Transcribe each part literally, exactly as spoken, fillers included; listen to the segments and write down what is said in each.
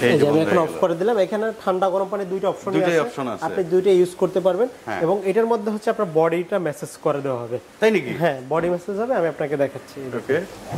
এই যে আমি এখন অফ করে দিলাম এখানে ঠান্ডা গরম পানি দুইটা অপশন আছে আপনি দুইটা ইউজ করতে পারবেন এবং এটার মধ্যে হচ্ছে আপনার বডিটা মেসেজ করে দেওয়া হবে তাই নাকি হ্যাঁ বডি মেসেজ হবে আমি আপনাকে দেখাচ্ছি ওকে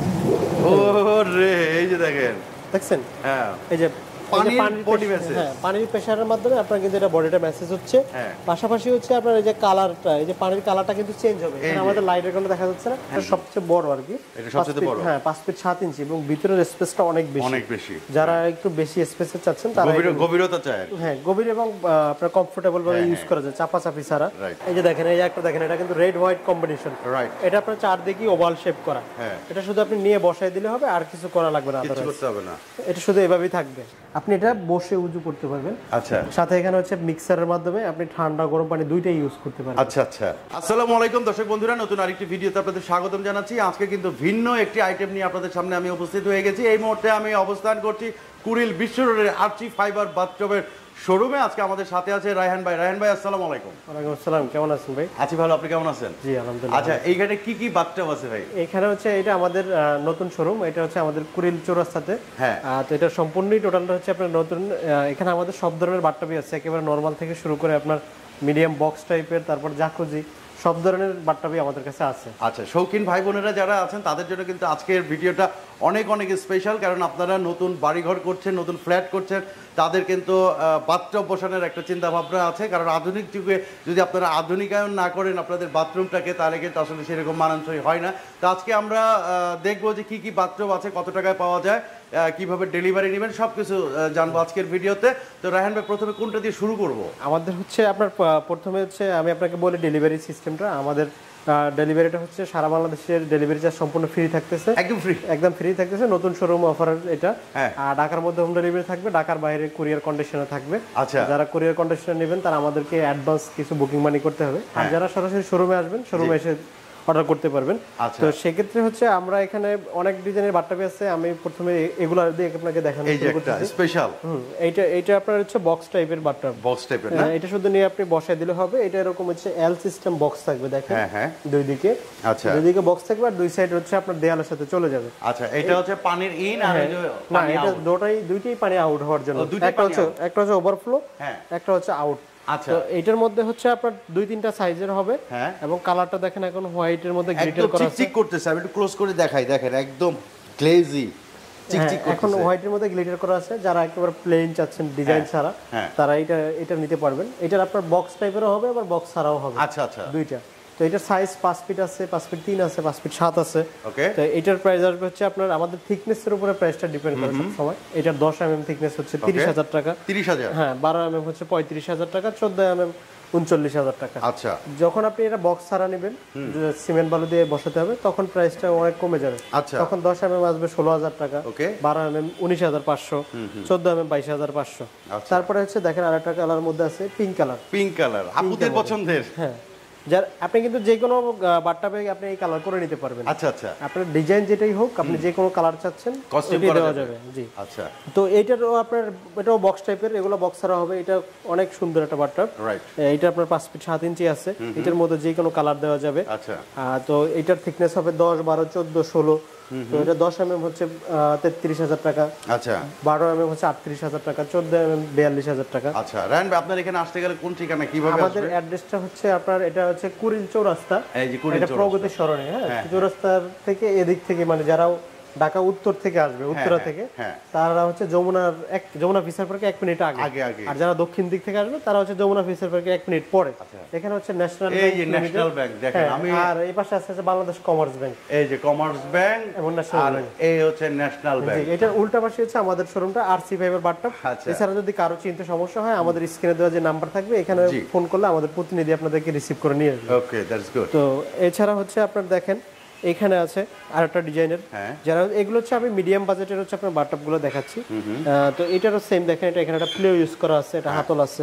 ওরে এই যে দেখেন দেখছেন হ্যাঁ এই যে পানির বডি মেসেজ হ্যাঁ পানির প্রেসারের মাধ্যমে আপনার কিন্তু এটা বডিটা মেসেজ হচ্ছে পাশাপাশি হচ্ছে আপনার এই যে কালারটা এই যে পানির কালারটা কিন্তু চেঞ্জ হবে এখানে আমাদের লাইটের কারণে দেখা যাচ্ছে না এটা সবচেয়ে বড় আর কি এটা সবচেয়ে বড় হ্যাঁ পাঁচ ফিট সাত ইঞ্চি এবং ভিতরের স্পেসটা অনেক বেশি অনেক বেশি যারা একটু বেশি স্পেসে চাচ্ছেন তারা গভীরতা চায় হ্যাঁ গভীর এবং আপনার কমফোর্টেবল ভাবে ইউজ করা যায় চাপাচাপি ছাড়া এই যে দেখেন এই একটা দেখেন এটা কিন্তু রেড হোয়াইট কম্বিনেশন রাইট এটা আপনার চারদিকে ওভাল শেপ করা হ্যাঁ এটা শুধু আপনি নিয়ে বসায় দিলে হবে আর কিছু করা লাগবে না কিছু করতে হবে না এটা শুধু এভাবেই থাকবে আপনি এটা বসে উজু করতে পারবেন আচ্ছা সাথে এখানে হচ্ছে মিক্সারের মাধ্যমে আপনি ঠান্ডা গরম পানি দুইটাই ইউজ করতে পারবেন আচ্ছা আচ্ছা আসসালামু আলাইকুম দর্শক বন্ধুরা নতুন আরেকটি ভিডিওতে আপনাদের স্বাগতম জানাচ্ছি আজকে কিন্তু ভিন্ন একটি আইটেম নিয়ে আপনাদের সামনে আমি উপস্থিত হয়ে গেছি এই মুহূর্তে আমি অবস্থান করছি কুরিল বিশ্ব রোডের আর্চি ফাইবার বাথটবের শোরুমে আজকে আমাদের সাথে আছে রায়হান ভাই রায়হান ভাই আসসালামু আলাইকুম ওয়ালাইকুম আসসালাম কেমন আছেন ভাই আছি ভালো আপনি কেমন আছেন জি আলহামদুলিল্লাহ আচ্ছা এইখানে কি কি বাথটব আছে ভাই এখানে হচ্ছে এটা আমাদের নতুন শোরুম এটা হচ্ছে আমাদের কুরিল চৌরাস্তাতে হ্যাঁ তো এটা সম্পূর্ণই টোটালটা হচ্ছে আপনার নতুন এখানে আমাদের সব ধরনের বাথটবই আছে একেবারে নরমাল থেকে শুরু করে আপনার মিডিয়াম বক্স টাইপের তারপর জাকুজি সব ধরনের বাথটবই আমাদের কাছে আছে আচ্ছা শৌখিন ভাই বোনেরা যারা আছেন তাদের জন্য কিন্তু আজকের ভিডিওটা অনেক অনেক স্পেশাল কারণ আপনারা নতুন বাড়িঘর করছেন নতুন ফ্ল্যাট করছেন তাদের কিন্তু বাথটব বসানোর একটা চিন্তা ভাবনা আছে কারণ আধুনিক যুগে যদি আপনারা আধুনিকায়ন না করেন আপনাদের বাথরুমটাকে তাহলে কিন্তু আসলে সেরকম মানানসই হয় না তো আজকে আমরা দেখবো যে কি কি বাথটব আছে কত টাকায় পাওয়া যায় কিভাবে ডেলিভারি নেবেন সবকিছু জানবো আজকের ভিডিওতে তো রায়হান ভাই প্রথমে কোনটা দিয়ে শুরু করব আমাদের হচ্ছে আপনার প্রথমে হচ্ছে আমি আপনাকে বলি ডেলিভারি সিস্টেমটা আমাদের ডেলিভারিটা হচ্ছে সারা বাংলাদেশের ডেলিভারি চার্জ সম্পূর্ণ ফ্রি থাকতেছে একদম ফ্রি একদম ফ্রি থাকতেছে নতুন শোরুম অফার এটা আর ঢাকার মধ্যে হোম ডেলিভারি থাকবে ঢাকার বাইরে কুরিয়ার কন্ডিশনে থাকবে আচ্ছা যারা কুরিয়ার কন্ডিশনে নেবেন তারা আমাদেরকে অ্যাডভান্স কিছু বুকিং মানি করতে হবে আর যারা সরাসরি শোরুমে আসবেন শোরুমে এসে অর্ডার করতে পারবেন তো সেক্ষেত্রে হচ্ছে আমরা এখানে অনেক ডিজাইনের বাথটব আছে আমি প্রথমে এগুলো দিয়ে আপনাকে দেখানো শুরু করতেছি স্পেশাল হুম এইটা এইটা আপনার হচ্ছে বক্স টাইপের বাথটব বক্স টাইপের না এটা শুধু নিয়ে আপনি বসায় দিলে হবে এটা এরকম হচ্ছে এল সিস্টেম বক্স থাকবে দেখেন হ্যাঁ হ্যাঁ দুই দিকে আচ্ছা দুই দিকে বক্স থাকবে আর দুই সাইড হচ্ছে আপনার দেয়ালের সাথে চলে যাবে আচ্ছা এটা হচ্ছে পানির ইন আর এই যে না এটা দুটোই দুইটাই পানি আউট হওয়ার জন্য একটা হচ্ছে একটা হচ্ছে ওভারফ্লো হ্যাঁ একটা হচ্ছে আউট আচ্ছা তো এটার মধ্যে হচ্ছে আপনার দুই তিনটা সাইজের হবে হ্যাঁ এবং কালারটা দেখেন এখন হোয়াইটের মধ্যে গ্লিটার করা আছে চিকচিক করতেছে আমি একটু ক্লোজ করে দেখাই দেখেন একদম গ্লেজি চিকচিক করতেছে এখন হোয়াইটের মধ্যে গ্লিটার করা আছে যারা একেবারে প্লেন চাচ্ছেন ডিজাইন ছাড়া তারা এটা এটা নিতে পারবেন এটার আপনার বক্স টাইপেরও হবে আবার বক্স ছাড়াও হবে আচ্ছা আচ্ছা দুইটা তো এটার সাইজ পাঁচ ফিট আছে পাঁচ ফিট তিন আছে পাঁচ ফিট সাত আছে ওকে তো এটার প্রাইস আসবে হচ্ছে আপনার আমাদের থিকনেসের উপরে প্রাইসটা ডিপেন্ড করে সব সময় এটার দশ এমএম থিকনেস হচ্ছে তিরিশ হাজার টাকা তিরিশ হাজার হ্যাঁ বারো এমএম হচ্ছে পঁয়ত্রিশ হাজার টাকা চোদ্দ এমএম উনচল্লিশ হাজার টাকা আচ্ছা যখন আপনি এটা বক্স ছাড়া নেবেন সিমেন্ট বালু দিয়ে বসাতে হবে তখন প্রাইসটা অনেক কমে যাবে আচ্ছা তখন দশ এমএম আসবে ষোলো হাজার টাকা ওকে বারো এমএম উনিশ হাজার পাঁচশো চোদ্দ এমএম বাইশ হাজার পাঁচশো তারপরে হচ্ছে দেখেন আরেকটা কালার মধ্যে আছে পিঙ্ক কালার পিঙ্ক কালার আপুদের পছন্দের হ্যাঁ যার আপনি কিন্তু যে কোনো বাথটবে আপনি এই কালার করে নিতে পারবেন আচ্ছা আচ্ছা আপনার ডিজাইন যেটাই হোক আপনি যে কোনো কালার চাচ্ছেন এটি দেওয়া যাবে জি আচ্ছা তো এইটারও আপনার এটাও বক্স টাইপের এগুলো বক্স ছাড়া হবে এটা অনেক সুন্দর একটা বাথটব রাইট এটা আপনার পাঁচ ফিট সাত ইঞ্চি আছে এটার মধ্যে যে কোনো কালার দেওয়া যাবে আচ্ছা তো এটার থিকনেস হবে দশ বারো চোদ্দ ষোলো তো এটা দশ এমএম হচ্ছে তেত্রিশ হাজার টাকা আচ্ছা বারো এমএম হচ্ছে আটত্রিশ হাজার টাকা চোদ্দ এমএম বিয়াল্লিশ হাজার টাকা আচ্ছা রায়হান ভাই আপনার এখানে আসতে গেলে কোন ঠিকানা কিভাবে আমাদের অ্যাড্রেসটা হচ্ছে আপনার এটা হচ্ছে কুরিল চৌরাস্তা এই যে কুরিল চৌরাস্তা এটা প্রগতি সরণি হ্যাঁ চৌরাস্তার থেকে এদিক থেকে মানে যারাও ঢাকা উত্তর থেকে আসবে উত্তরা থেকে তারা হচ্ছে যমুনার এক যমুনা ফিশার পার্কে এক মিনিট আগে আর যারা দক্ষিণ দিক থেকে আসবে তারা হচ্ছে যমুনা ফিশার পার্কে এক মিনিট পরে এখানে হচ্ছে ন্যাশনাল এই যে ন্যাশনাল ব্যাংক দেখেন আমি আর এই পাশে আছে বাংলাদেশ কমার্স ব্যাংক এই যে কমার্স ব্যাংক এবং ন্যাশনাল ব্যাংক এই হচ্ছে ন্যাশনাল ব্যাংক এটার উল্টা পাশে হচ্ছে আমাদের শোরুমটা আরসি ফাইবার বাথটব এছাড়া যদি কারো চিনতে সমস্যা হয় আমাদের স্ক্রিনে দেওয়া যে নাম্বার থাকবে এখানে ফোন করলে আমাদের প্রতিনিধি আপনাদেরকে রিসিভ করে নিয়ে আসবে ওকে দ্যাটস গুড তো এছাড়া হচ্ছে আপনারা দেখেন এখানে আছে আরেকটা ডিজাইনের যারা এগুলো হচ্ছে আমি মিডিয়াম বাজেটের হচ্ছে আপনার বাথটবগুলো দেখাচ্ছি তো এটারও সেম দেখেন এটা এখানে একটা প্লে ইউজ করা আছে এটা হাতল আছে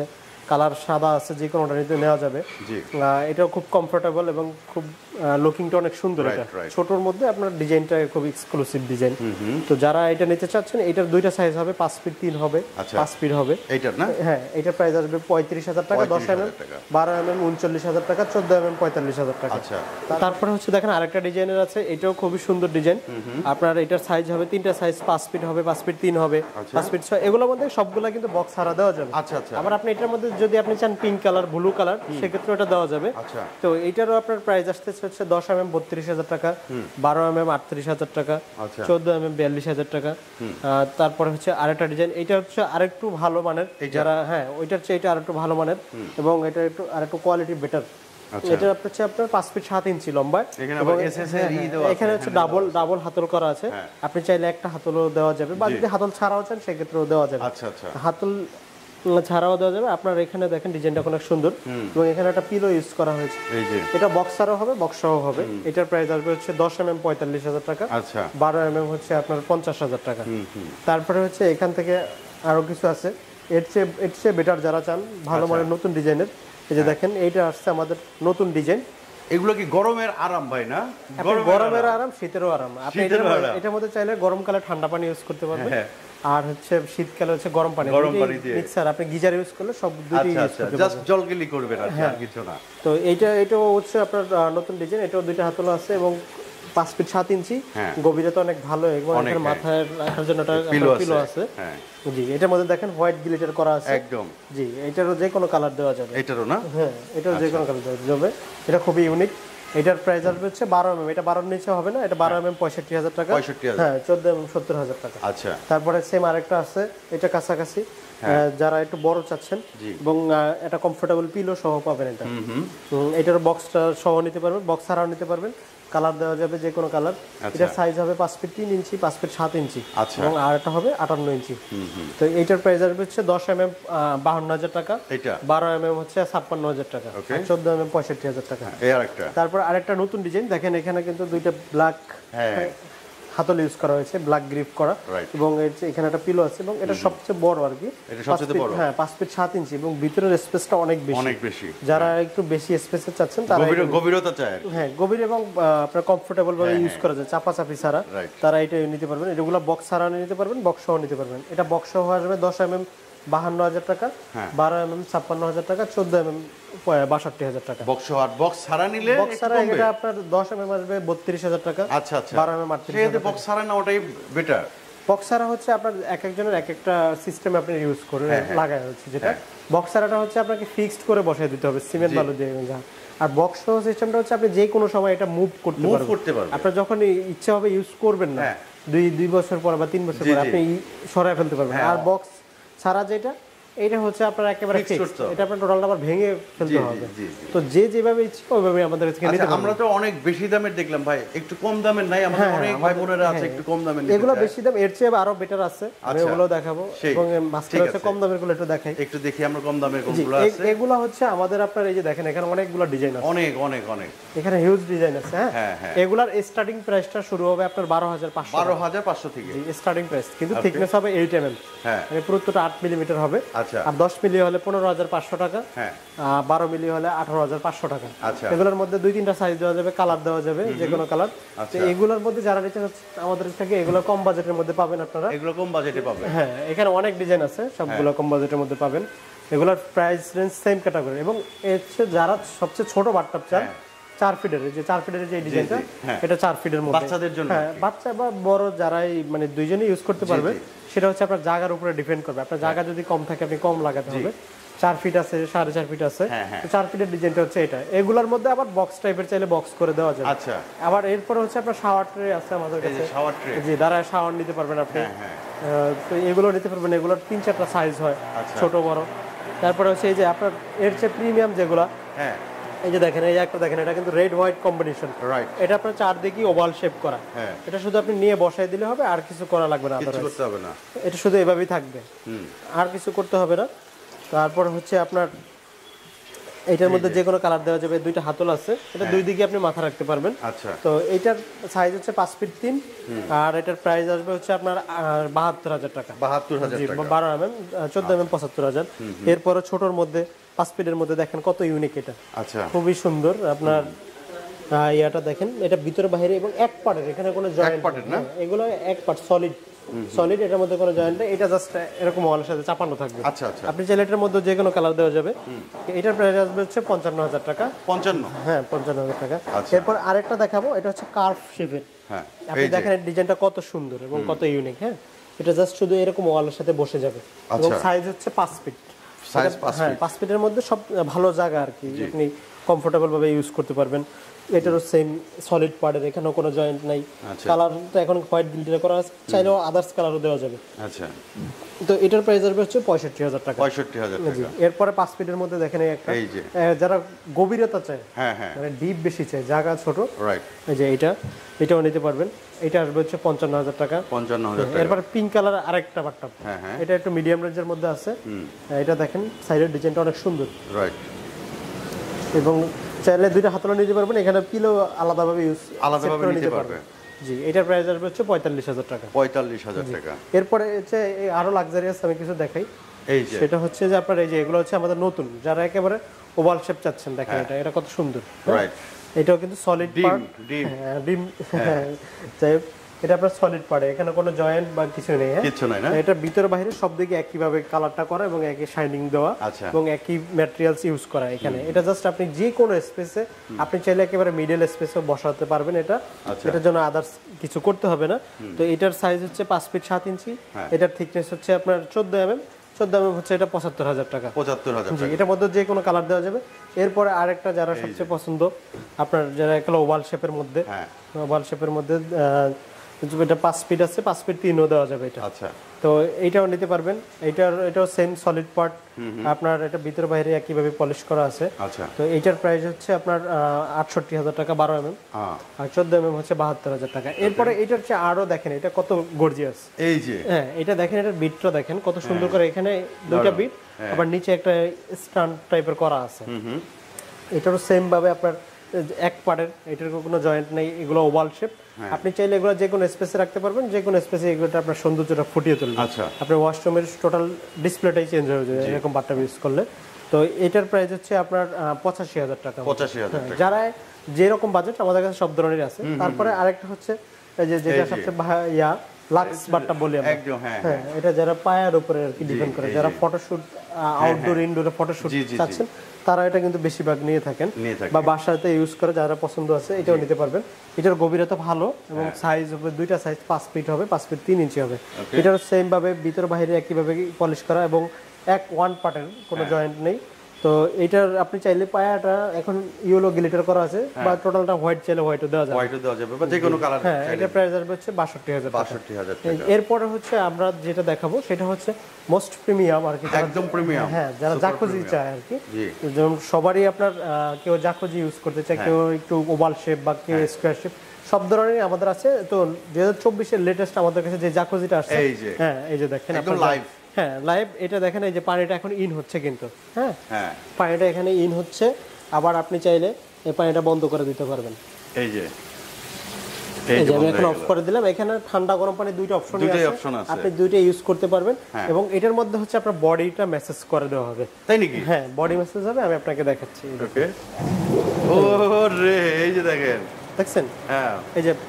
কালার সাদা আছে, যে কোনোটা নিতে নেওয়া যাবে। এটাও খুব কমফোর্টেবল এবং খুব লুকিংটা অনেক সুন্দর। এটা ছোটর মধ্যে আপনার ডিজাইনটা খুব এক্সক্লুসিভ ডিজাইন। তো যারা এটা নিতে চাচ্ছেন, এটার দুইটা সাইজ হবে, পাঁচ ফিট তিন হবে, পাঁচ ফিট হবে এইটার না। হ্যাঁ, এটার প্রাইস আসবে পঁয়ত্রিশ হাজার টাকা, দশ এম এম, বারো এম এম উনচল্লিশ হাজার টাকা, চোদ্দ এম এম পঁয়তাল্লিশ হাজার টাকা। তারপরে হচ্ছে দেখেন আরেকটা ডিজাইনের আছে, এটাও খুবই সুন্দর ডিজাইন। আপনার এটার সাইজ হবে তিনটা সাইজ, পাঁচ ফিট হবে, পাঁচ ফিট তিন হবে, পাঁচ ফিট ছয়। এগুলোর মধ্যে সবগুলা কিন্তু বক্স হারা দেওয়া যাবে। আবার আপনি এটার মধ্যে যদি আপনি চান পিঙ্ক কালার, ব্লু কালার, সেক্ষেত্রে এটা দেওয়া যাবে। তো এটারও আপনার প্রাইস আসতেছে হচ্ছে দশ এম এম বত্রিশ হাজার টাকা, বারো এম এম আটত্রিশ হাজার টাকা, চোদ্দ এম এম বিয়াল্লিশ হাজার টাকা। তারপরে হচ্ছে আরেকটা ডিজাইন, এটা হচ্ছে আরেকটু ভালো মানের, যারা হ্যাঁ ওইটার চেয়ে এটা আরেকটু ভালো মানের এবং এটা একটু আরেকটু কোয়ালিটি বেটার। এটা হচ্ছে আপনার পাঁচ ফিট সাত ইঞ্চি লম্বা, এখানে হচ্ছে ডাবল ডাবল হাতল করা আছে। আপনি চাইলে একটা হাতলও দেওয়া যাবে, বা যদি হাতল ছাড়াও চান সেক্ষেত্রেও দেওয়া যাবে। হাতল ছাড়াও দেওয়া যাবে। আপনার এখানে দেখেন ডিজাইনটা অনেক সুন্দর এবং এখানে একটা পিলো ইউজ করা হয়েছে। এটা বক্সারও হবে, বক্সও হবে। এটার প্রাইস আসবে হচ্ছে দশ এম এম পঁয়তাল্লিশ হাজার টাকা, বারো এম এম হচ্ছে আপনার পঞ্চাশ হাজার টাকা। তারপরে হচ্ছে এখান থেকে আরো কিছু আছে, এর চেয়ে এর চেয়ে বেটার যারা চান ভালো মানের নতুন ডিজাইনের। এই যে দেখেন এইটা আসছে আমাদের নতুন ডিজাইন। এগুলো কি গরমের আরাম ভাই না? গরমের আরাম, শীতেরও আরাম। আপনি এটার মধ্যে চাইলে গরমকালে ঠান্ডা পানি ইউজ করতে পারবেন, আর হচ্ছে শীতকালে হচ্ছে গরম পানি মিক্সার। আপনি গিজার ইউজ করলে সব দুটোই ইউজ করতে পারবেন, জাস্ট জলগিলি করবেন আর কিছু না। তো এইটা এটাও হচ্ছে আপনার নতুন ডিজাইন। এটাও দুইটা হাতল আছে এবং পাঁচ ফিট সাত ইঞ্চি, গভীরতা অনেক ভালো এবং এখানে মাথায় রাখার জন্য একটা পিলো আছে। জি, এটার মধ্যে দেখেন হোয়াইট গ্লিটার করা আছে একদম। জি, এটারও যে কোনো কালার দেওয়া যাবে। এটারও না? হ্যাঁ, এটারও যে কোনো কালার দেওয়া যাবে। এটা খুবই ইউনিক। এটার প্রাইস আসবে হচ্ছে বারো এম এম, এটা বারোর নিচে হবে না, এটা বারো এম এম পঁয়ষট্টি হাজার টাকা, হ্যাঁ চোদ্দ এম এম সত্তর হাজার টাকা। আচ্ছা, তারপরে সেম আরেকটা আছে, এটা কাছাকাছি যারা একটু বড় চাচ্ছেন এবং একটা কমফোর্টেবল পিলো সহ পাবেন। এটা এটার বক্সটা সহ নিতে পারবেন, বক্স ছাড়াও নিতে পারবেন, কালার দেওয়া যাবে যে কোনো কালার। এটার সাইজ হবে পাঁচ ফিট তিন ইঞ্চি, পাঁচ ফিট সাত ইঞ্চি এবং আর একটা হবে আটান্ন ইঞ্চি। তো এইটার প্রাইস আসবে হচ্ছে দশ এম এম বাহান্ন হাজার টাকা, বারো এম এম হচ্ছে ছাপ্পান্ন হাজার টাকা, চোদ্দ এম এম পঁয়ষট্টি হাজার টাকা। তারপর আরেকটা নতুন ডিজাইন দেখেন, এখানে কিন্তু দুইটা ব্ল্যাক হাতল ইউজ করা হয়েছে, ব্ল্যাক গ্রিপ করা এবং এখানে একটা পিলো আছে এবং এটা সবচেয়ে বড় আর কি। হ্যাঁ, পাঁচ ফিট সাত ইঞ্চি এবং ভিতরের স্পেসটা অনেক বেশি। যারা একটু বেশি স্পেসে চাচ্ছেন তারা গভীরতা চায়, হ্যাঁ গভীর এবং আপনার কমফোর্টেবল ভাবে ইউজ করা যায়, চাপা চাপি ছাড়া, তারা এটা নিতে পারবেন। এগুলো বক্স ছাড়া নিতে পারবেন, বক্স সহ নিতে পারবেন। এটা বক্স সহ আসবে দশ এম এম বাহান্ন হাজার টাকা, বারো এম এম ছাপ্পান্ন হাজার টাকা, চোদ্দ এম এম বাষট্টি হাজার টাকা। বক্স আর বক্স ছাড়া নিলে বক্স ছাড়া এটা আপনার দশ এম এম আসবে বত্রিশ হাজার টাকা। আচ্ছা আচ্ছা, বারো এম এম আটত্রিশ হাজার টাকা। বক্স ছাড়া না ওটাই বেটার। বক্স ছাড়া হচ্ছে আপনার এক একজনের এক একটা সিস্টেম আপনি ইউজ করে লাগায় হচ্ছে, যেটা বক্স ছাড়াটা হচ্ছে আপনাকে ফিক্সড করে বসায় দিতে হবে সিমেন্ট বালু দিয়ে। আর বক্স সহ সিস্টেমটা হচ্ছে আপনি যে কোনো সময় এটা মুভ করতে পারবেন। আপনার যখন ইচ্ছা হবে ইউজ করবেন না, দুই দুই বছর পর বা তিন বছর পর আপনি সরায় ফেলতে পারবেন। আর বক্স ছাড়া যেটা, এটা হচ্ছে আপনার একেবারে ফিক্সড, এটা আপনার টোটালটা আবার ভেঙে ফেলতে হবে। তো যে যেভাবে ইচ্ছে ওইভাবে আমাদের থেকে নিতে পারবেন। আমরা তো অনেক বেশি দামের দেখলাম ভাই, একটু কম দামের নাই? আমাদের অনেক ভাই বোনেরা আছে একটু কম দামের নিতে। এগুলো বেশি দাম, এর চেয়ে আরো বেটার আছে, আমি ওগুলো দেখাবো এবং মাস্টার হচ্ছে কম দামের গুলো একটু দেখাই। একটু দেখি আমরা কম দামের কোনগুলো আছে। এগুলো হচ্ছে আমাদের আপনার এই যে দেখেন এখানে অনেকগুলো ডিজাইন আছে, অনেক অনেক অনেক এখানে হিউজ ডিজাইন আছে। হ্যাঁ, এগুলার স্টার্টিং প্রাইসটা শুরু হবে আপনার বারো হাজার পাঁচশো বারো হাজার পাঁচশো থেকে স্টার্টিং প্রাইস, কিন্তু থিকনেস হবে এইট এম এম। হ্যাঁ, মানে পুরোটা আট মিলিমিটার হবে। আচ্ছা, আর দশ মিলি হলে পনেরো হাজার পাঁচশো টাকা, বারো মিলি হলে আঠারো হাজার পাঁচশো টাকা। এগুলোর মধ্যে দুই তিনটা সাইজ দেওয়া যাবে, কালার দেওয়া যাবে যে কোনো কালার। এগুলোর মধ্যে যারা নিতে হচ্ছে আমাদের থেকে, এগুলো কম বাজেটের মধ্যে পাবেন আপনারা। এগুলো কম বাজেটে পাবেন। হ্যাঁ, এখানে অনেক ডিজাইন আছে, সবগুলো কম বাজেটের মধ্যে পাবেন। এগুলোর প্রাইস রেঞ্জ সেম ক্যাটাগরি এবং হচ্ছে যারা সবচেয়ে ছোট বাথটাব চান, চার ফিটের যে চার ফিটের যে ডিজাইনটা, এটা চার ফিটের মধ্যে বাচ্চাদের জন্য। হ্যাঁ, বাচ্চা বা বড় যারাই মানে দুইজনেই ইউজ করতে পারবে। সেটা হচ্ছে আপনার জায়গার উপরে ডিপেন্ড করবে। আপনার জায়গা যদি কম থাকে আপনি কম লাগাতে হবে। চার ফিট আছে, সাড়ে চার ফিট আছে, চার ফিটের ডিজাইনটা হচ্ছে এটা। এগুলোর মধ্যে আবার বক্স টাইপের চাইলে বক্স করে দেওয়া যাবে। আচ্ছা, আবার এরপরে হচ্ছে আপনার শাওয়ার ট্রে আছে আমাদের কাছে, শাওয়ার ট্রে, জি, দাঁড়ায় শাওয়ার নিতে পারবেন আপনি। তো এগুলো নিতে পারবেন। এগুলোর তিন চারটা সাইজ হয়, ছোট বড়। তারপরে হচ্ছে এই যে আপনার এর চেয়ে প্রিমিয়াম যেগুলো, হ্যাঁ এই যে দেখেন, এই একটা দেখেন, এটা কিন্তু রেড হোয়াইট কম্বিনেশন। রাইট, এটা আপনার চারদিকে ওভাল শেপ করা। হ্যাঁ, এটা শুধু আপনি নিয়ে বসাই দিলে হবে, আর কিছু করা লাগবে না, কিছু করতে হবে না। এটা শুধু এভাবেই থাকবে, আর কিছু করতে হবে না। তারপর হচ্ছে আপনার এটার মধ্যে যে কোনো কালার দেওয়া যাবে, দুইটা হাতল আছে, এটা দুই দিকে আপনি মাথা রাখতে পারবেন। আচ্ছা, তো এটার সাইজ হচ্ছে পাঁচ ফিট তিন, আর এটার প্রাইস আসবে হচ্ছে আপনার বাহাত্তর হাজার টাকা। বাহাত্তর হাজার টাকা, বারো এম এম, চোদ্দ এম এম পঁচাত্তর হাজার। এরপরে ছোটোর মধ্যে পাঁচ ফিটের মধ্যে দেখেন কত ইউনিক এটা। আচ্ছা, খুবই সুন্দর। আপনার ইয়াটা দেখেন, এটা ভিতরে বাইরে এবং এক পার্টের, এখানে কোনো জয়েন্ট না, এগুলো এক পার্ট সলিড সলিড, এটার মধ্যে কোনো জয়েন্ট নেই, এটা জাস্ট এরকম ওয়ালের সাথে চাপানো থাকবে। আচ্ছা আচ্ছা, আপনি চাইলে এটার মধ্যে যে কোনো কালার দেওয়া যাবে। এটার প্রাইস আসবে হচ্ছে পঞ্চান্ন হাজার টাকা। পঞ্চান্ন? হ্যাঁ, পঞ্চান্ন হাজার টাকা। এরপর আরেকটা দেখাবো, এটা হচ্ছে কার্ভ শেপের। হ্যাঁ, আপনি দেখেন ডিজাইনটা কত সুন্দর এবং কত ইউনিক। হ্যাঁ, এটা জাস্ট শুধু এরকম ওয়ালের সাথে বসে যাবে এবং সাইজ হচ্ছে পাঁচ ফিট। সাইজ পাঁচ ফিট, পাঁচ ফিটের মধ্যে সব ভালো জায়গা আর কি, আপনি কমফোর্টেবল ভাবে ইউজ করতে পারবেন। এটারও সেম সলিড পার্টের, এখানেও কোনো জয়েন্ট নাই। কালারটা এখন হোয়াইট গিল্টার করা আছে, চাইলেও আদার্স কালারও দেওয়া যাবে। আচ্ছা, তো এটার প্রাইস আসবে হচ্ছে পঁয়ষট্টি হাজার টাকা। পঁয়ষট্টি হাজার টাকা। এরপরে পাঁচ ফিটের মধ্যে দেখেন একটা, যারা গভীরতা চায়, হ্যাঁ হ্যাঁ, মানে ডিপ বেশি চায়, জায়গা ছোট, রাইট, এই যে এটা, এটাও নিতে পারবেন। এটা আসবে হচ্ছে পঞ্চান্ন হাজার টাকা। পঞ্চান্ন হাজার টাকা। এরপর পিঙ্ক কালার আরেকটা বাথটাব, হ্যাঁ হ্যাঁ, এটা একটু মিডিয়াম রেঞ্জের মধ্যে আছে। এটা দেখেন সাইডের ডিজাইনটা অনেক সুন্দর, রাইট, এবং চাইলে দুইটা হাতলা নিতে পারবেন, এখানে পিলো আলাদাভাবে ইউজ আলাদাভাবে নিতে পারবেন। জি, এটার প্রাইস আসবে হচ্ছে পঁয়তাল্লিশ হাজার টাকা। পঁয়তাল্লিশ হাজার টাকা। এরপরে হচ্ছে আরো লাক্সারিয়াস আমি কিছু দেখাই, এই যে সেটা হচ্ছে যে আপনার এই যে এগুলো হচ্ছে আমাদের নতুন, যারা একেবারে ওভাল শেপ চাচ্ছেন, দেখেন এটা এটা কত সুন্দর, রাইট। এটাও কিন্তু সলিড পার্ট, ডিম ডিম, যাই হোক, এটা আপনার সলিড পার্ট, এখানে কোনো জয়েন্ট বা কিছু নেই। হ্যাঁ, কিছু নাই না, এটা ভিতর বাইরে সব দিকে একইভাবে কালারটা করা এবং একই শাইনিং দেওয়া এবং একই ম্যাটেরিয়ালস ইউজ করা এখানে। এটা জাস্ট আপনি যে কোনো স্পেসে, আপনি চাইলে একেবারে মিডল স্পেসে বসাতে পারবেন এটা, এটার জন্য আদার্স কিছু করতে হবে না। তো এটার সাইজ হচ্ছে পাঁচ ফিট সাত ইঞ্চি, এটার থিকনেস হচ্ছে আপনার চোদ্দ এম এম, চোদ্দ এম এম হচ্ছে এটা পঁচাত্তর হাজার টাকা। পঁচাত্তর হাজার টাকা, এটার মধ্যে যে কোনো কালার দেওয়া যাবে। এরপরে আরেকটা যারা সবচেয়ে পছন্দ আপনার, যারা একটা ওভাল শেপের মধ্যে, ওভাল শেপের মধ্যে এটা পাঁচ ফিট আছে, পাঁচ ফিট তিনও দেওয়া যাবে এটা। আচ্ছা, তো এইটাও নিতে পারবেন। এইটার এটাও সেম সলিড পার্ট, আপনার এটা ভিতর বাইরে একইভাবে পলিশ করা আছে। আচ্ছা, তো এইটার প্রাইস হচ্ছে আপনার আটষট্টি হাজার টাকা, বারো এম এম, আর চোদ্দ এম এম হচ্ছে বাহাত্তর হাজার টাকা। এরপরে এটার হচ্ছে আরো দেখেন এটা কত গর্জিয়াস, এই যে, হ্যাঁ, এটা দেখেন, এটার বিটটা দেখেন কত সুন্দর করে, এখানে দুইটা বিট, আবার নিচে একটা স্ট্যান্ড টাইপের করা আছে। এটারও সেম ভাবে আপনার এক পার্টের, এটার কোনো জয়েন্ট নেই, এগুলো ওভাল শেপ। আপনি চাইলে এগুলো যে কোনো স্পেসে রাখতে পারবেন, যে কোনো স্পেসে এগুলোটা আপনার সৌন্দর্যটা ফুটিয়ে তুলবে। আচ্ছা, আপনার ওয়াশরুমের টোটাল ডিসপ্লেটাই চেঞ্জ হয়ে যাবে এরকম বাথটাব ইউজ করলে। তো এটার প্রাইস হচ্ছে আপনার পঁচাশি হাজার টাকা। পঁচাশি হাজার টাকা, যারা যেরকম বাজেট আমাদের কাছে সব ধরনের আছে। তারপরে আরেকটা হচ্ছে এই যে যেটা সবচেয়ে ইয়া লাক্স বাথটাব বলি আমরা, একদম, হ্যাঁ, এটা যারা পায়ের উপরে আর কি ডিপেন্ড করে, যারা ফটোশুট, আউটডোর ইনডোরে ফটোশুট চাচ্ছেন, তারা এটা কিন্তু বেশিরভাগ নিয়ে থাকেন বা বাসাতে ইউজ করে, যারা পছন্দ আছে এটাও নিতে পারবেন। এটার গভীরতা ভালো এবং সাইজ হবে দুইটা সাইজ, পাঁচ ফিট হবে, পাঁচ ফিট তিন ইঞ্চি হবে। এটার সেম ভাবে ভিতর বাইরে একইভাবে পলিশ করা এবং এক ওয়ান পার্টের কোনো জয়েন্ট নেই। তো এটার আপনি চাইলে পায়াটা এখন ইয়েলো গ্লিটার করা আছে, বা টোটালটা হোয়াইট চাইলে হোয়াইটও দেওয়া যাবে, হোয়াইটও দেওয়া যাবে, বা যে কোনো কালার। হ্যাঁ, এটা প্রাইস আসবে হচ্ছে বাষট্টি হাজার বাষট্টি হাজার টাকা। এরপরে হচ্ছে আমরা যেটা দেখাবো সেটা হচ্ছে মোস্ট প্রিমিয়াম আর কি, একদম প্রিমিয়াম। হ্যাঁ, যারা জাকুজি চায় আর কি, যেমন সবারই আপনার কেউ জাকুজি ইউজ করতে চায়, কেউ একটু ওভাল শেপ বা কেউ স্কোয়ার শেপ, সব ধরনের আমাদের আছে। তো দুই হাজার চব্বিশের লেটেস্ট আমাদের কাছে যে জাকুজিটা আসছে, হ্যাঁ, এই যে দেখেন একদম লাইভ, হ্যাঁ লাইভ, এটা দেখেন এই যে পানিটা এখন ইন হচ্ছে কিন্তু, হ্যাঁ হ্যাঁ, পানিটা এখানে ইন হচ্ছে। আবার আপনি চাইলে এই পানিটা বন্ধ করে দিতে পারবেন, এই যে, এই যে আমি এখন অফ করে দিলাম। এখানে ঠান্ডা গরম পানি দুইটা অপশন আছে, আপনি দুইটা ইউজ করতে পারবেন। এবং এটার মধ্যে হচ্ছে আপনার বডিটা ম্যাসেজ করে দেওয়া হবে, তাই নাকি? হ্যাঁ, বডি ম্যাসেজ হবে, আমি আপনাকে দেখাচ্ছি। ওকে, ওরে এই যে দেখেন, দেখছেন? হ্যাঁ, এই যে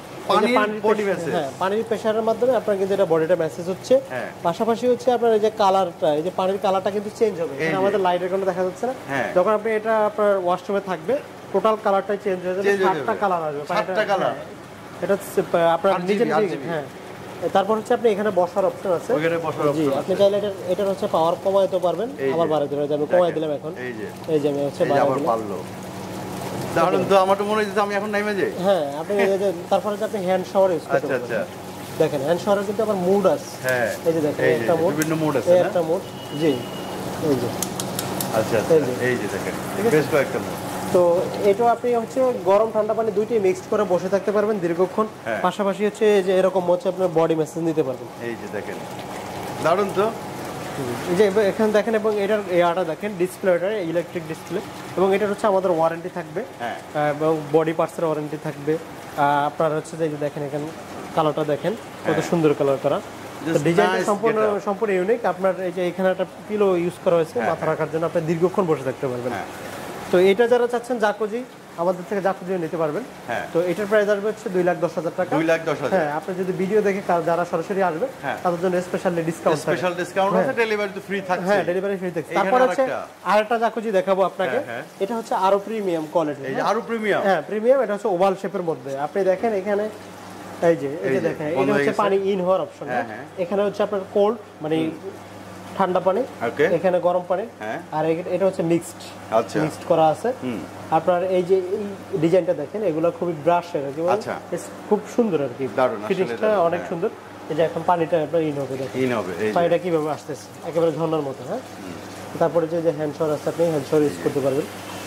পানির প্রেসারের মাধ্যমে আপনার কিন্তু এটা বডিটা মেসেজ হচ্ছে। পাশাপাশি হচ্ছে আপনার এই যে কালারটা, এই যে পানির কালারটা কিন্তু চেঞ্জ হবে, এখানে আমাদের লাইটের কোনো দেখা যাচ্ছে না। যখন আপনি এটা আপনার ওয়াশরুমে থাকবে, টোটাল কালারটাই চেঞ্জ হয়ে যাবে, সাতটা কালার আসবে, সাতটা কালার। এটা আপনার নিজে নিজে, হ্যাঁ। তারপর হচ্ছে আপনি এখানে বসার অপশন আছে, ওখানে বসার অপশন আছে, আপনি চাইলে এটা এটা হচ্ছে পাওয়ার কমাইতে পারবেন, আবার বাড়াতে পারবেন। আমি কমাই দিলাম এখন, এই যে, এই যে আমি হচ্ছে বাড়াই দিলাম। দারুণ তো, আমার তো মনে হচ্ছে আমি এখন নাইমে যাই। হ্যাঁ, আপনি তারপরে আপনি হ্যান্ড শাওয়ার ইউজ করতে পারবেন। আচ্ছা আচ্ছা, দেখেন হ্যান্ড শাওয়ারে কিন্তু আবার মুড আছে। হ্যাঁ, এই যে দেখেন একটা মুড, বিভিন্ন মুড আছে, একটা মুড, জি, এই যে, আচ্ছা আচ্ছা, এই যে দেখেন বেশ কয়েকটা মুড। তো এটা আপনি হচ্ছে গরম ঠান্ডা পানি দুইটাই মিক্সড করে বসে থাকতে পারবেন দীর্ঘক্ষণ। পাশাপাশি হচ্ছে যে এরকম হচ্ছে আপনার বডি ম্যাসেজ নিতে পারবেন, এই যে দেখেন, দারুণ তো। এই যে এখানে দেখেন এবং এটার এয়াটা দেখেন ডিসপ্লেটা ইলেকট্রিক ডিসপ্লে এবং এটার হচ্ছে আমাদের ওয়ারেন্টি থাকবে এবং বডি পার্টসের ওয়ারেন্টি থাকবে। আপনার হচ্ছে যে দেখেন এখানে কালারটা দেখেন কত সুন্দর কালার করা, ডিজাইনটা সম্পূর্ণ সম্পূর্ণ ইউনিক। আপনার এই যে এখানে একটা পিলো ইউজ করা হয়েছে মাথা রাখার জন্য, আপনি দীর্ঘক্ষণ বসে থাকতে পারবেন। তো এটা যারা চাচ্ছেন জাকুজি আমাদের থেকে জাকুজিও নিতে পারবেন। তো এটার প্রাইস আসবে হচ্ছে দুই লাখ দশ হাজার টাকা। দুই লাখ দশ হাজার। হ্যাঁ, আপনি যদি ভিডিও দেখে যারা সরাসরি আসবে তাদের জন্য স্পেশালি ডিসকাউন্ট থাকবে। স্পেশাল ডিসকাউন্ট আছে, ডেলিভারি তো ফ্রি থাকছে। হ্যাঁ, ডেলিভারি ফ্রি থাকছে। তারপর হচ্ছে আরেকটা জাকুজি দেখাবো আপনাকে, এটা হচ্ছে আরো প্রিমিয়াম কোয়ালিটি। এই আরো প্রিমিয়াম, হ্যাঁ প্রিমিয়াম। এটা হচ্ছে ওভাল শেপের মধ্যে। আপনি দেখেন এখানে এই যে এই যে দেখেন এটা হচ্ছে পানি ইন হওয়ার অপশন। এখানে হচ্ছে আপনার কোল্ড মানে ঠান্ডা পানি, এখানে গরম পানি, আর এটা হচ্ছে মিক্সড। আচ্ছা, মিক্সড করা আছে। আপনার এই যে এই ডিজাইনটা দেখেন, এগুলো খুবই ব্রাশের, আচ্ছা খুব সুন্দর আর কি, ফিনিশটা অনেক সুন্দর। এই যে এখন পানিটা আপনার ইন হবে, দেখেন ইন হবে, এই পানিটা কিভাবে আসতেছে একেবারে ঝর্ণার মতো। হ্যাঁ, তারপরে যে হ্যান্ড শাওয়ার আছে, আপনি হ্যান্ড শাওয়ার ইউজ করতে পারবেন।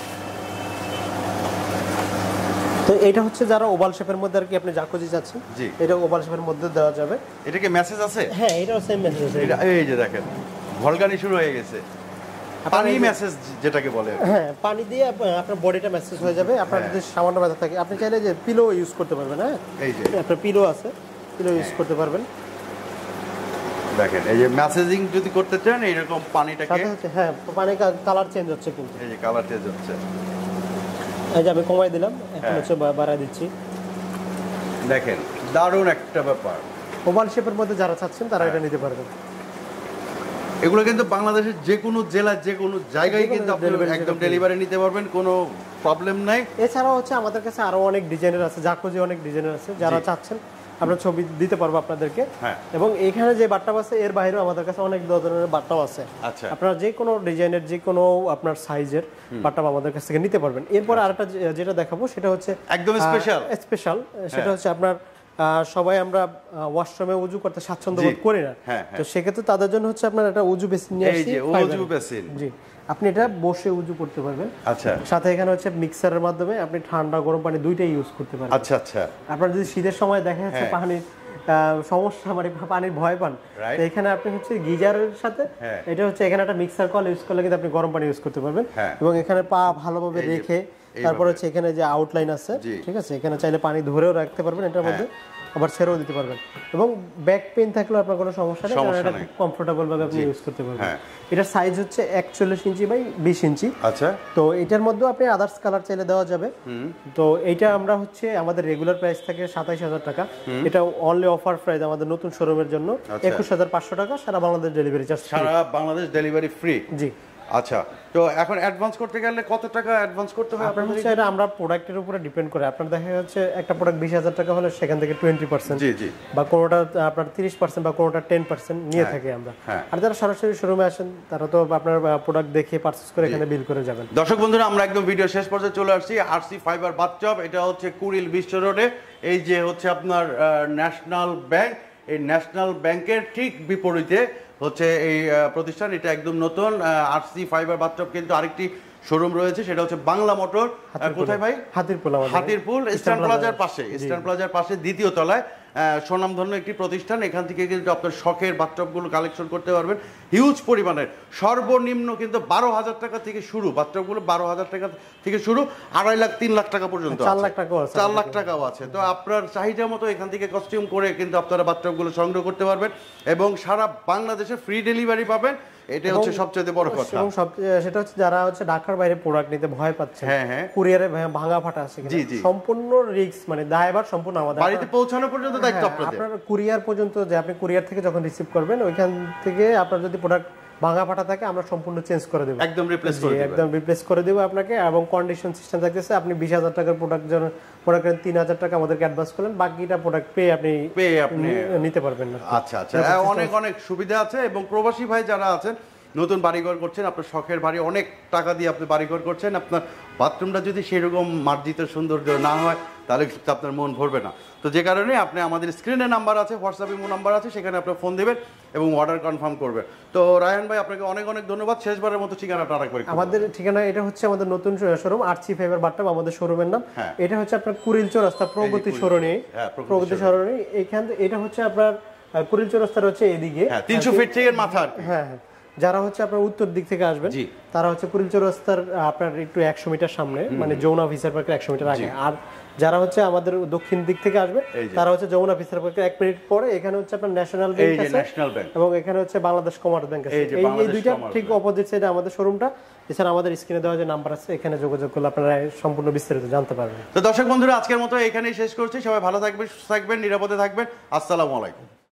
তো এটা হচ্ছে যারা ওভাল শেপের মধ্যে আর কি আপনি জাকুজি চাচ্ছেন, এটা ওভাল শেপের মধ্যে দেওয়া যাবে। এটা কি মেসেজ আছে? হ্যাঁ, এটাও সেম মেসেজ আছে। এটা এই যে দেখেন ভলকানি শুরু হয়ে গেছে, পানি মেসেজ যেটাকে বলে। হ্যাঁ, পানি দিয়ে আপনার বডিটা মেসেজ হয়ে যাবে। আপনার যদি সামান্য ব্যথা থাকে আপনি চাইলে যে পিলো ইউজ করতে পারবেন। হ্যাঁ, এই যে আপনার পিলো আছে, পিলো ইউজ করতে পারবেন। দেখেন এই যে মেসেজিং যদি করতে চান এরকম পানিটাকে, হ্যাঁ পানি কালার চেঞ্জ হচ্ছে, কিন্তু এই যে কালার চেঞ্জ হচ্ছে। এই যে আমি কমাই দিলাম, এখন হচ্ছে বাড়ায় দিচ্ছি। দেখেন দারুণ একটা ব্যাপার। ওভাল শেপের মধ্যে যারা চাচ্ছেন তারা এটা নিতে পারবেন। এগুলো কিন্তু বাংলাদেশের যে কোনো জেলার যে কোনো জায়গায় কিন্তু আপনারা একদম ডেলিভারি নিতে পারবেন, কোনো প্রবলেম নাই। এছাড়াও হচ্ছে আমাদের কাছে আরো অনেক ডিজাইনের আছে, জাকুজি অনেক ডিজাইনের আছে, যারা চাচ্ছেন আমরা ছবি দিতে পারবো আপনাদেরকে। এবং এখানে যে বাথটাব আছে এর বাইরেও আমাদের কাছে অনেক ধরনের বাথটাব আছে। আচ্ছা, আপনারা যে কোনো ডিজাইনের যে কোনো আপনার সাইজের বাথটাব আমাদের কাছ থেকে নিতে পারবেন। এরপর আরেকটা যেটা দেখাবো সেটা হচ্ছে একদম স্পেশাল স্পেশাল সেটা হচ্ছে আপনার সবাই আমরা ওয়াশরুমে উজু করতে স্বাচ্ছন্দ্য বোধ করি না, তো সেক্ষেত্রে তাদের জন্য হচ্ছে আপনার একটা উজু বেসিন নিয়ে আসছি। উজু বেসিন, জি, আপনি এটা বসে উজু করতে পারবেন। আচ্ছা, সাথে এখানে হচ্ছে মিক্সারের মাধ্যমে আপনি ঠান্ডা গরম পানি দুইটাই ইউজ করতে পারবেন। আচ্ছা আচ্ছা, আপনার যদি শীতের সময় দেখা যাচ্ছে পানির সমস্যা মানে পানির ভয় পান, তো এখানে আপনি হচ্ছে গিজারের সাথে এটা হচ্ছে এখানে একটা মিক্সার কল ইউজ করলে কিন্তু আপনি গরম পানি ইউজ করতে পারবেন। এবং এখানে পা ভালোভাবে রেখে তারপর হচ্ছে এখানে যে আউটলাইন আছে, ঠিক আছে, এখানে চাইলে পানি ধরেও রাখতে পারবেন এটার মধ্যে, আবার ছেড়েও দিতে পারবেন। এবং ব্যাক পেইন থাকলেও আপনার কোনো সমস্যা নেই, কারণ এটা খুব কমফোর্টেবল ভাবে আপনি ইউজ করতে পারবেন। এটার সাইজ হচ্ছে একচল্লিশ ইঞ্চি বাই বিশ ইঞ্চি। আচ্ছা, তো এটার মধ্যে আপনি আদার্স কালার চাইলে দেওয়া যাবে। তো এইটা আমরা হচ্ছে আমাদের রেগুলার প্রাইস থাকে সাতাইশ হাজার টাকা, এটা অনলি অফার প্রাইস আমাদের নতুন শোরুমের জন্য একুশ হাজার পাঁচশো টাকা, সারা বাংলাদেশ ডেলিভারি চার্জ, সারা বাংলাদেশ ডেলিভারি ফ্রি। জি। আচ্ছা, তো এখন অ্যাডভান্স করতে গেলে কত টাকা অ্যাডভান্স করতে হবে? আপনার হচ্ছে এটা আমরা প্রোডাক্টের উপরে ডিপেন্ড করে। আপনার দেখা যাচ্ছে একটা প্রোডাক্ট বিশ হাজার টাকা হলে সেখান থেকে টোয়েন্টি পার্সেন্ট, জি জি, বা কোনোটা আপনার তিরিশ পার্সেন্ট বা কোনোটা টেন পার্সেন্ট নিয়ে থাকি আমরা। আর যারা সরাসরি শোরুমে আসেন তারা তো আপনার প্রোডাক্ট দেখে পারচেজ করে এখানে বিল করে যাবেন। দর্শক বন্ধুরা, আমরা একদম ভিডিও শেষ পর্যায়ে চলে আসছি। আরসি ফাইবার বাথটব, এটা হচ্ছে কুড়িল বিশ্ব রোডে। এই যে হচ্ছে আপনার ন্যাশনাল ব্যাংক, এই ন্যাশনাল ব্যাংকের ঠিক বিপরীতে হচ্ছে এই প্রতিষ্ঠান। এটা একদম নতুন আরসি ফাইবার বাথটব, কিন্তু আরেকটি শোরুম রয়েছে, সেটা হচ্ছে বাংলা মোটর। কোথায় ভাই? হাতিরপুল। হাতিরপুল ইস্টার্ন প্লাজার পাশে, ইস্টার্ন প্লাজার পাশে দ্বিতীয় তলায় স্বনামধন্য একটি প্রতিষ্ঠান। এখান থেকে কিন্তু আপনার শখের বাথটবগুলো কালেকশন করতে পারবেন হিউজ পরিমাণের। সর্বনিম্ন কিন্তু বারো হাজার টাকা থেকে শুরু, বাথটবগুলো বারো হাজার টাকা থেকে শুরু, আড়াই লাখ তিন লাখ টাকা পর্যন্ত, চার লাখ টাকাও আছে, চার লাখ টাকাও আছে। তো আপনার চাহিদা মতো এখান থেকে কস্টিউম করে কিন্তু আপনারা বাথটবগুলো সংগ্রহ করতে পারবেন এবং সারা বাংলাদেশে ফ্রি ডেলিভারি পাবেন। এটা হচ্ছে সবচেয়ে বড় কথা। এবং সেটা হচ্ছে যারা হচ্ছে ঢাকার বাইরে প্রোডাক্ট নিতে ভয় পাচ্ছে, হ্যাঁ হ্যাঁ, কুরিয়ারে ভাঙা ফাটা আছে, সম্পূর্ণ রিস্ক মানে দায়ভার সম্পূর্ণ আমাদের, বাড়িতে পৌঁছানো পর্যন্ত দায়িত্ব আপনাদের। আপনার কুরিয়ার পর্যন্ত যে আপনি কুরিয়ার থেকে যখন রিসিভ করবেন ওইখান থেকে আপনার যদি প্রোডাক্ট ভাঙা ফাটা থাকে আমরা সম্পূর্ণ চেঞ্জ করে দেব, একদম রিপ্লেস করে দেব, একদম রিপ্লেস করে দেব আপনাকে। এবং কন্ডিশন সিস্টেম থাকতেছে, আপনি বিশ হাজার টাকার প্রোডাক্ট যখন প্রোডাক্টের তিন হাজার টাকা আমাদেরকে অ্যাডভান্স করলেন, বাকিটা প্রোডাক্ট পেয়ে আপনি পেয়ে আপনি নিতে পারবেন না। আচ্ছা আচ্ছা, অনেক অনেক সুবিধা আছে। এবং প্রবাসী ভাই যারা আছেন, নতুন বাড়িঘর করছেন, আপনার শখের বাড়ি, অনেক টাকা দিয়ে আপনি বাড়িঘর করছেন, আপনার বাথরুমটা যদি সেরকম মার্জিত সৌন্দর্য না হয় তাহলে কিন্তু আপনার মন ভরবে না। তো যে কারণে আপনি আমাদের স্ক্রিনে নাম্বার আছে, হোয়াটসঅ্যাপে মো নাম্বার আছে, সেখানে আপনি ফোন দেবেন এবং অর্ডার কনফার্ম করবেন। তো রায়হান ভাই, আপনাকে অনেক অনেক ধন্যবাদ। শেষবারের মতো ঠিকানাটা আরেকবার। আমাদের ঠিকানা এটা হচ্ছে আমাদের নতুন শোরুম আরসি ফাইবার বাথটব, আমাদের শোরুমের নাম। এটা হচ্ছে আপনার কুরিল চৌরাস্তা, প্রগতি সরণি, প্রগতি সরণি। এইখান এটা হচ্ছে আপনার কুরিল চৌরাস্তার হচ্ছে এদিকে তিনশো ফিট থেকে মাথা। হ্যাঁ হ্যাঁ, যারা হচ্ছে আপনার উত্তর দিক থেকে আসবেন তারা হচ্ছে কুরিল চৌরাস্তার আপনার একটু একশো মিটার সামনে মানে যমুনা অফিসার পার্কের একশো মিটার আগে। আর যারা হচ্ছে আমাদের দক্ষিণ দিক থেকে আসবে তারা হচ্ছে যমুনা অফিসার পার্কের এক মিনিট পরে এখানে হচ্ছে আপনার ন্যাশনাল ব্যাংক আছে এবং এখানে হচ্ছে বাংলাদেশ কমার্স ব্যাংক আছে। এই এই দুইটা ঠিক অপোজিট সাইডে আমাদের শোরুমটা। এছাড়া আমাদের স্ক্রিনে দেওয়া যে নাম্বার আছে এখানে যোগাযোগ করলে আপনারা সম্পূর্ণ বিস্তারিত জানতে পারবেন। তো দর্শক বন্ধুরা আজকের মতো এখানেই শেষ করছি। সবাই ভালো থাকবেন, সুস্থ থাকবেন, নিরাপদে থাকবেন। আসসালামু আলাইকুম।